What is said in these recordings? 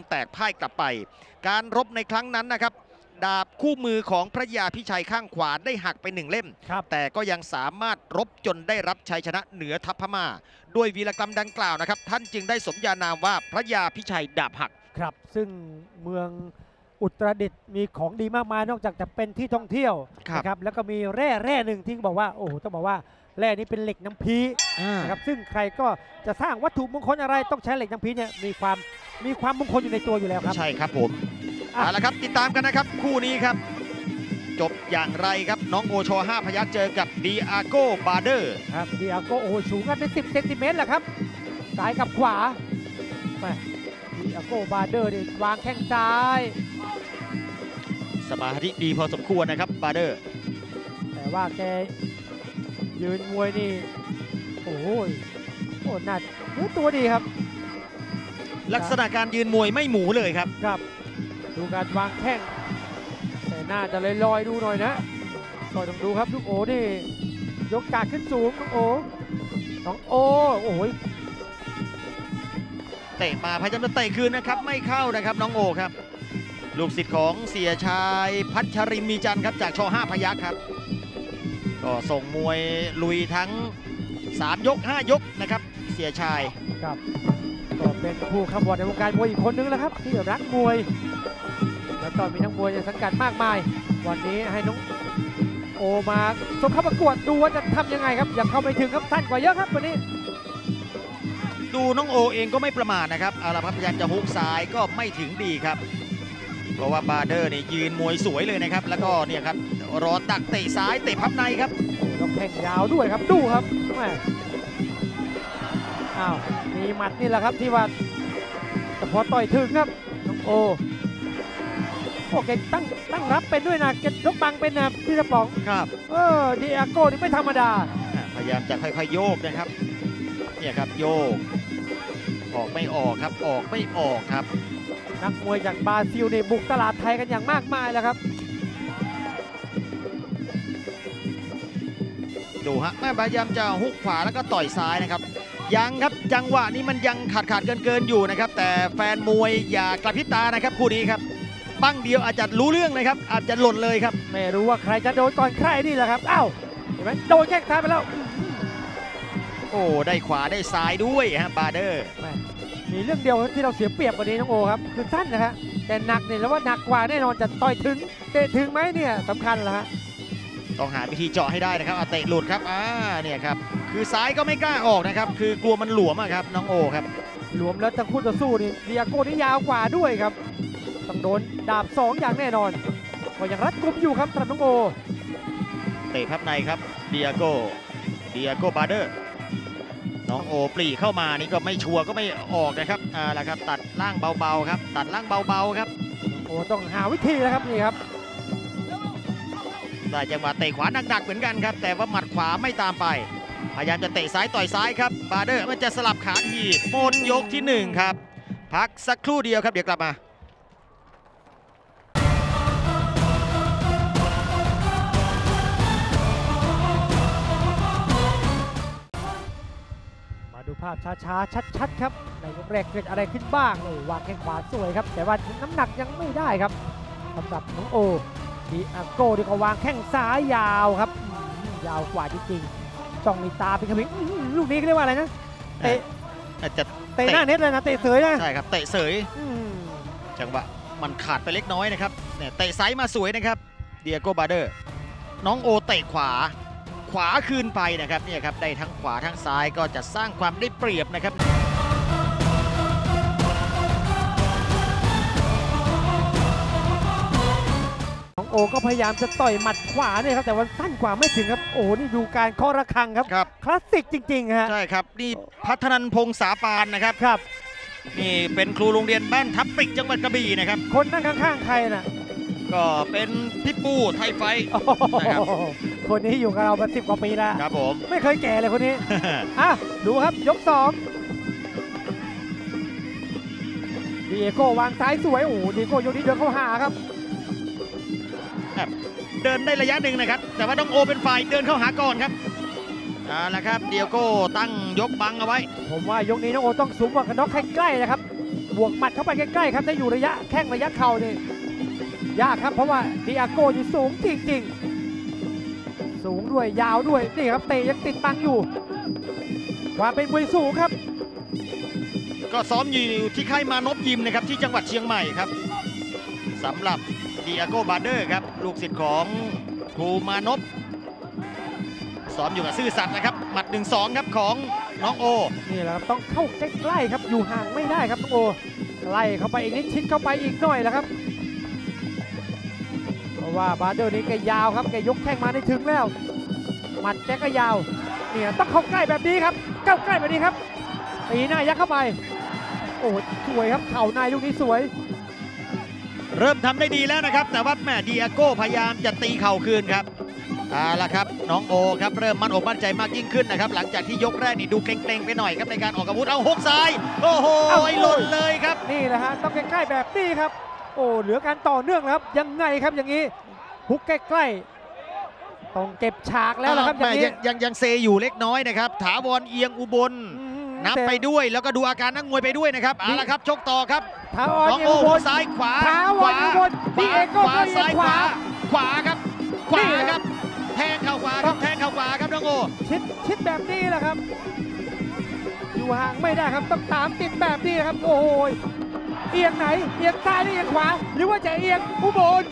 แตกพ่ายกลับไปการรบในครั้งนั้นนะครับดาบคู่มือของพระยาพิชัยข้างขวาได้หักไป1 เล่มแต่ก็ยังสามารถรบจนได้รับชัยชนะเหนือทัพพม่าด้วยวีรกรรมดังกล่าวนะครับท่านจึงได้สมญานามว่าพระยาพิชัยดาบหักครับซึ่งเมืองอุตรดิตถ์มีของดีมากมายนอกจากจะเป็นที่ท่องเที่ยวนะครับแล้วก็มีแร่หนึ่งที่บอกว่าโอ้โหต้องบอกว่าแร่นี้เป็นเหล็กน้ำพีนะครับซึ่งใครก็จะสร้างวัตถุมงคลอะไรต้องใช้เหล็กน้ำพีเนี่ยมีความมงคลอยู่ในตัวอยู่แล้วครับใช่ครับผมเอาละครับติดตามกันนะครับคู่นี้ครับจบอย่างไรครับน้องโอช5 พยัคฆ์เจอกับดีอาโกบาเดอร์ครับดีอาโกโอ้สูงกันเป็น10 เซนติเมตรแหละครับซ้ายกับขวาดีอาโกบาเดอร์นี่วางแข้งซ้ายสมาธิดีพอสมควรนะครับบาเดอร์แต่ว่าแกยืนมวยนี่โอ้ยหนักตัวดีครับลักษณะการยืนมวยไม่หมูเลยครับครับดูการวางแข้งแต่น่าจะลอยดูหน่อยนะก็ต้องดูครับลูกโอนี่ยกกาดขึ้นสูงน้องโอโอ้โหเตะมาพยายามจะเตะคืนนะครับไม่เข้านะครับน้องโอครับลูกศิษย์ของเสียชายพัชรินมีจันทร์ครับจากช5 พยัคฆ์ครับก็ส่งมวยลุยทั้ง3 ยก 5 ยกนะครับเสียชายครับก็เป็นผู้ขบวนในวงการมวยอีกคนนึงแล้วครับที่รักมวยแล้วก็มีนักมวยในสังกัดมากมายวันนี้ให้น้องโอมาส่งเข้าประกวดดูว่าจะทำยังไงครับยังเข้าไปถึงครับสั้นกว่าเยอะครับวันนี้ดูน้องโอเองก็ไม่ประมาทนะครับเอาละครับพยายามจะฮุกซ้ายก็ไม่ถึงดีครับเพราะว่าบาเดอร์นี่ยืนมวยสวยเลยนะครับแล้วก็เนี่ยครับรอดักเตะซ้ายเตะพับในครับแล้วแข้งยาวด้วยครับดูครับอ้าวมีหมัดนี่แหละครับที่ว่าแต่พอต่อยถึงครับน้องโอแกตั้งรับเป็นด้วยนะแกยกบังเป็นนะพี่ตะป๋องครับดีอาโก้นี่ไม่ธรรมดาพยายามจะค่อยๆโยกนะครับเนี่ยครับโยกออกไม่ออกครับออกไม่ออกครับนักมวยจากบราซิลในบุกตลาดไทยกันอย่างมากมายแล้วครับดูฮะแม่พยายามจะฮุกขวาแล้วก็ต่อยซ้ายนะครับยังครับจังหวะนี้มันยังขาดเกินอยู่นะครับแต่แฟนมวยอย่ากระพริบตานะครับคู่นี้ครับปั้งเดียวอาจจะรู้เรื่องนะครับอาจจะหล่นเลยครับไม่รู้ว่าใครจะโดนก่อนใครนี่แหละครับอ้าวเห็นไหมโดนแข้งซ้ายไปแล้วโอ้ได้ขวาได้ซ้ายด้วยฮะบาเดอร์มีเรื่องเดียวที่เราเสียเปรียบกว่านี้น้องโอครับคือสั้นนะครับแต่หนักเนี่ยแล้วว่าหนักกว่าแน่นอนจะต่อยถึงเตะถึงไหมเนี่ยสำคัญแล้วฮะต้องหาวิธีเจาะให้ได้นะครับเตะหลุดครับเนี่ยครับคือซ้ายก็ไม่กล้าออกนะครับคือกลัวมันหลวมครับน้องโอครับหลวมแล้วทั้งคู่ต่อสู้นี่ดีอาโก้นี่ยาวกว่าด้วยครับต้องโดนดาบ2อย่างแน่นอนก็ยังรัดกุมอยู่ครับสำหรับน้องโอเตะพับในครับดีอาโก้บาเดอร์น้องโอปลีเข้ามานี่ก็ไม่ชัวร์ก็ไม่ออกนะครับแล้วครับตัดล่างเบาๆครับตัดล่างเบาๆครับโอต้องหาวิธีแล้วครับนี่ครับได้จังหวะเตะขวาหนักๆเหมือนกันครับแต่ว่าหมัดขวาไม่ตามไปพยายามจะเตะซ้ายต่อยซ้ายครับบาเดอร์มันจะสลับขาทีหมดยกที่1ครับพักสักครู่เดียวครับเดี๋ยวกลับมาดูภาพช้าๆชัดๆครับในยกแรกเกิดอะไรขึ้นบ้างวางแข้งขวาสวยครับแต่ว่าน้ำหนักยังไม่ได้ครับสำหรับน้องโอดีอาโก้ที่ก็วางแข้งซ้ายยาวครับยาวกว่าจริงๆจ้องมีตาเป็นขมิงลูกนี้เรียกว่าอะไรนะเตะจะเตะหน้าเน็ตเลยนะเตะเสยนะใช่ครับเตะเสยจังหวะมันขาดไปเล็กน้อยนะครับเนี่ยเตะไซส์มาสวยนะครับดีอาโก้บาเดอร์น้องโอเตะขวาคืนไปนะครับเนี่ยครับได้ทั้งขวาทั้งซ้ายก็จะสร้างความได้เปรียบนะครับน้องโอก็พยายามจะต่อยหมัดขวาเนี่ยครับแต่วันสั้นกว่าไม่ถึงครับโอ้นี่ดูการเคาะระฆังครับคลาสสิกจริงๆฮะใช่ครับนี่พัฒนันพงษาปานนะครับนี่เป็นครูโรงเรียนบ้านทับปริกจังหวัดกระบี่นะครับคนนั่งข้างๆใครน่ะก็เป็นพี่ปูไทยไฟนะครับคนนี้อยู่กับเรามา10 กว่าปีแล้วครับผมไม่เคยแก่เลยคนนี้ดูครับยก2ดีเอโก้วางซ้ายสวยโอ้ดีเอโก้ยกนี้เดินเข้าหาครับเดินได้ระยะหนึ่งนะครับแต่ว่าน้องโอเป็นฝ่ายเดินเข้าหาก่อนครับแล้วครับดีเอโก้ตั้งยกบังเอาไว้ผมว่ายกนี้น้องโอต้องสูงกว่ากันน็อกใกล้ๆนะครับบวกหมัดเข้าไปใกล้ๆครับถ้าอยู่ระยะแข้งระยะเข่านี่ยากครับเพราะว่าดิอาโก้อยู่สูงจริงๆสูงด้วยยาวด้วยนี่ครับเตะยังติดบังอยู่ความเป็นมวยสูงครับก็ซ้อมอยู่ที่ค่ายมานพยิมนะครับที่จังหวัดเชียงใหม่ครับสำหรับดิอาโก้บาเดอร์ครับลูกศิษย์ของครูมานพซ้อมอยู่กับซื่อสัตย์นะครับหมัด 1-2 ครับของน้องโอนี่แหละครับต้องเข้าใกล้ๆครับอยู่ห่างไม่ได้ครับน้องโอไล่เข้าไปอีกนิดชิดเข้าไปอีกหน่อยแล้วครับเพราะว่าบาเดอร์นี้แกยาวครับแกยกแข้งมาได้ถึงแล้วหมัดแกก็ยาวเนี่ยต้องเข้าใกล้แบบนี้ครับเข้าใกล้แบบนี้ครับตีหน้ายักเข้าไปโอ้สวยครับเข่าในลูกนี้สวยเริ่มทำได้ดีแล้วนะครับแต่ว่าแม่ดิอาโก้พยายามจะตีเข่าคืนครับละครับน้องโอครับเริ่มมั่นอกมั่นใจมากยิ่งขึ้นนะครับหลังจากที่ยกแรกนี่ดูเกรงๆไปหน่อยครับในการออกอาวุธเอาฮุกซ้ายโอ้โหหล่นเลยครับนี่แหละฮะต้องใกล้ๆแบบนี้ครับโอ้เหลือการต่อเนื่องครับยังไงครับอย่างนี้ฮุกใกล้ๆต้องเก็บฉากแล้วนะครับอย่างนี้ยังเซอยู่เล็กน้อยนะครับถาวรเอียงอุบลนับไปด้วยแล้วก็ดูอาการนักมวยไปด้วยนะครับละครับชกต่อครับน้องโอซ้ายขวาขวาซ้ายขวาครับขวาครับแทงเข่าขวาครับแทงเข่าขวาครับน้องโอชิดแบบนี้แหละครับอยู่ห่างไม่ได้ครับต้องตามติดแบบนี้ครับโอ้ยเอียงไหนเอียงซ้ายหรือเอียงขวาหรือว่าจะเอียงอุบล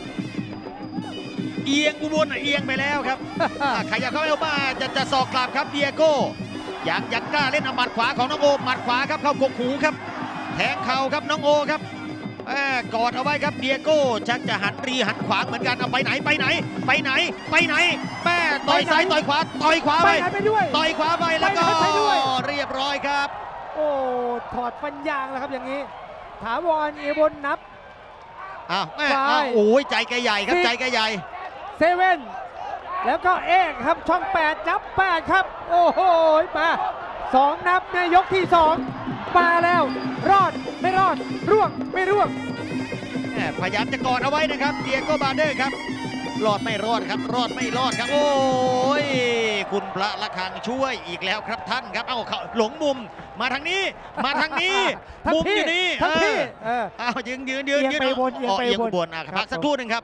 เอียงอุบลเอียงไปแล้วครับขยับเข้าไปเอาบ้าจะสอกกลับครับดิอาโก้ยังกล้าเล่นเอาหมัดขวาของน้องโอหมัดขวาครับเข้ากกหูครับแทงเข่าครับน้องโอครับกอดเอาไว้ครับดิอาโก้ชักจะหันขวางเหมือนกันเอาไปไหนแม่ต่อยซ้ายต่อยขวาไปต่อยขวาไปแล้วก็เรียบร้อยครับโอ้ถอดฟันยางแล้วครับอย่างนี้ถาวรเอบนนับโอ้ยใจแกใหญ่ครับใจแกใหญ่เซเว่นแล้วก็เอกครับช่อง8นับ8ครับโอ้โหมา2นับในยกที่2มาแล้วรอดไม่รอดร่วงไม่ร่วงพยายามจะกอดเอาไว้นะครับดิอาโก้บาเดอร์ครับรอดไม่รอดครับรอดไม่รอดครับโอ้ยคุณพระละคังช่วยอีกแล้วครับท่านครับเอาหลงมุมมาทางนี้มุมอยู่นี่ยืนเอียงบนพักสักครู่หนึ่งครับ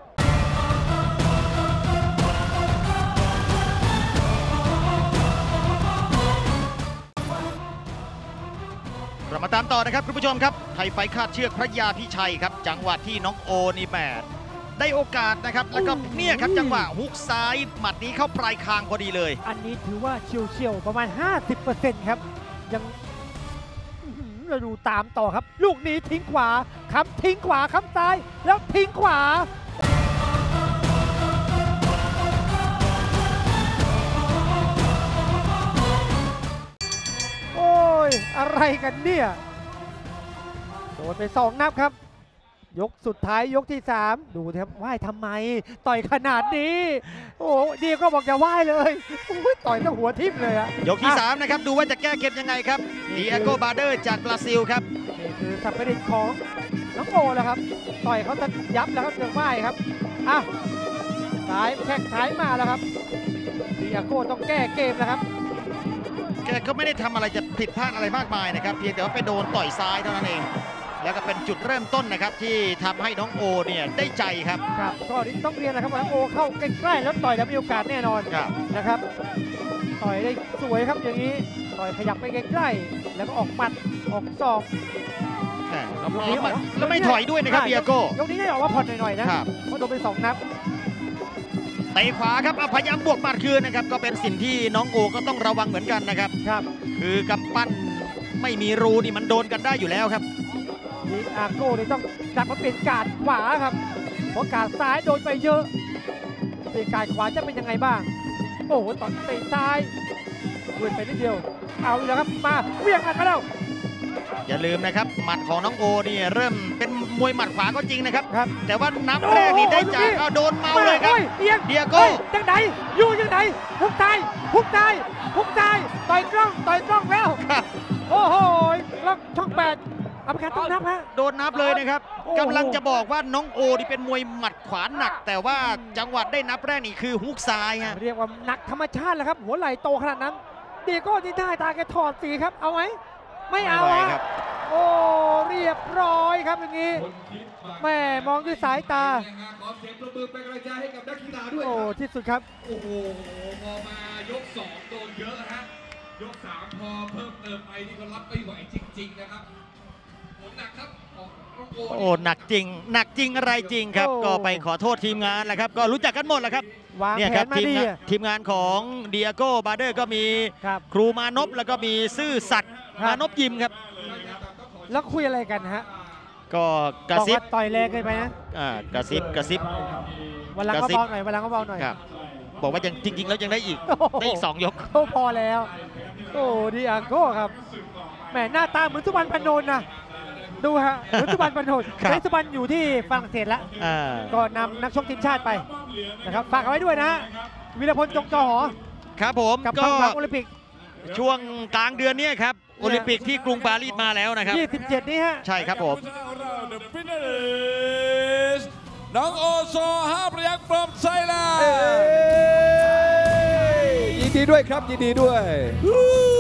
เรามาตามต่อนะครับคุณผู้ชมครับไทยไฟคาดเชือกพระยาพิชัยครับจังหวะที่น้องโอนี่แมดได้โอกาสนะครับแล้วก็เนี่ยครับจังหวะฮุกซ้ายหมัดนี้เข้าปลายคางพอดีเลยอันนี้ถือว่าเฉียวประมาณ 50% ครับยังเราดูตามต่อครับลูกนี้ทิ้งขวาทิ้งขวาซ้ายแล้วทิ้งขวาอะไรกันเนี่ยโดนไป2นับครับยกสุดท้ายยกที่3ดูครับไหว้ทำไมต่อยขนาดนี้โอ้ดีก็บอกจะไหว้เลยต่อยตั้งหัวทิ่มเลยอะยกที่3นะครับดูว่าจะแก้เกมยังไงครับดิอาโก้บาเดอร์จากบราซิลครับนี่คือสับประเด็นของน้องโอแล้วครับต่อยเขาจะยับแล้วครับจะไหว้ครับซ้ายแข้งซ้ายมาแล้วครับดิอาโก้ต้องแก้เกมนะครับแกก็ไม่ได้ทำอะไรจะผิดพลาดอะไรมากมายนะครับเพียงแต่ว่าไปโดนต่อยซ้ายเท่านั้นเองแล้วก็เป็นจุดเริ่มต้นนะครับที่ทำให้น้องโอเนี่ยได้ใจครับก็ต้องเรียนนะครับว่าน้องโอเข้าใกล้ๆแล้วต่อยแล้วมีโอกาสแน่นอนนะครับต่อยได้สวยครับอย่างนี้ต่อยขยับไปใกล้ๆแล้วก็ออกหมัดออกศอกแล้วไม่ถอยด้วยนะครับดิอาโก้ยกนี้ได้ออกว่าผ่อนหน่อยๆนะเพราะโดนไป2นับเตะขวาครับพยายามบวกหมัดคืนนะครับก็เป็นสิ่งที่น้องโอก็ต้องระวังเหมือนกันนะครับคือกำปั้นไม่มีรูนี่มันโดนกันได้อยู่แล้วครับดิอาโก้นี่ต้องกลับมาเปลี่ยนการขวาครับเพราะการซ้ายโดนไปเยอะเปลี่ยนการขวาจะเป็นยังไงบ้างโอ้โหตอนเตะซ้ายเว้นไปนิดเดียวเอาอีกแล้วครับมาเวียงกันมาแล้วอย่าลืมนะครับหมัดของน้องโอนี่เริ่มเป็นมวยหมัดขวาก็จริงนะครับแต่ว่านับแรกนี่ได้จากโดนเมาเลยครับดิอาโก้จังไหนอยู่จังไหนฮุกซ้ายต่อยกล้องแล้วโอ้โหล็อกช่อง8เอาไปการต้องนับฮะโดนนับเลยนะครับกำลังจะบอกว่าน้องโอนี่เป็นมวยหมัดขวาหนักแต่ว่าจังหวะได้นับแรกนี่คือฮุกซ้ายเรียกว่าหนักธรรมชาติแหละครับหัวไหล่โตขนาดนั้นดิอาโก้ที่ได้ตาแกถอดสีครับเอาไหมไม่เอาครับโอ้เรียบร้อยครับอย่างนี้แม่มองด้วยสายตาขอเสียงปรบมือเป็นกำลังใจให้กับนักกีฬาด้วยโอ้ที่สุดครับโอ้โหพอมายก2โดนเยอะฮะยก3พอเพิ่มเติมไปนี่ก็รับไม่ไหวจริงๆนะครับผมหนักครับโอ้หนักจริงหนักจริงอะไรจริงครับก็ไปขอโทษทีมงานแหละครับก็รู้จักกันหมดแหละครับเนี่ยครับทีมงานของเดียโก้บาเดอร์ก็มีครูมานพแล้วก็มีซื่อสัตย์มานพยิมครับแล้วคุยอะไรกันฮะก็กระซิบต่อยแรงเกินไปนะกระซิบวันหลังก็เบาหน่อยวันหลังก็เบาหน่อยบอกว่ายังจริงๆแล้วยังได้อีก2 ยกพอแล้วโอ้ดีอาโก้ครับแหมหน้าตาเหมือนสุบรรณพนนท์นะดูฮะเหมือนสุบรรณพนนท์แต่สุบรรณอยู่ที่ฝรั่งเศสแล้วก็นำนักชกทีมชาติไปนะครับฝากเอาไว้ด้วยนะวีรพลจงจอหอครับผมกับความหวังโอลิมปิกช่วงกลางเดือนนี้ครับโอลิมปิกที่กรุงปารีสมาแล้วนะครับ 27นี้ฮะใช่ครับผมน้องโอโซ5 พยัคฆ์ from Thailand ยินดีด้วยครับยินดีด้วย